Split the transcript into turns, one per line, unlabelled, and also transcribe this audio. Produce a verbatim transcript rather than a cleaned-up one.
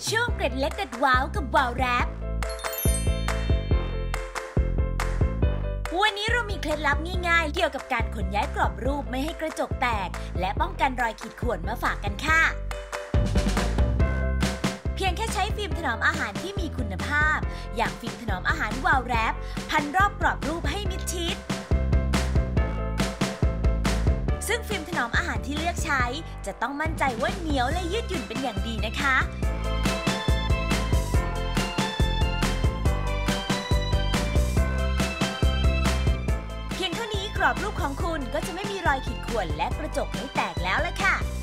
ช่วงเกร็ดเล็กเกร็ดว้าวกับว้าวแรปวันนี้เรามีเคล็ดลับง่ายๆเกี่ยวกับการขนย้ายกรอบรูปไม่ให้กระจกแตกและป้องกันรอยขีดข่วนมาฝากกันค่ะเพียงแค่ใช้ฟิล์มถนอมอาหารที่มีคุณภาพอย่างฟิล์มถนอมอาหารว้าวแรปพันรอบกรอบรูปให้มิดชิดซึ่งฟิล์มถนอมอาหารที่เลือกใช้จะต้องมั่นใจว่าเหนียวและยืดหยุ่นเป็นอย่างดีนะคะเพียงเท่านี้กรอบรูปของคุณก็จะไม่มีรอยขีดข่วนและกระจกไม่แตกแล้วล่ะค่ะ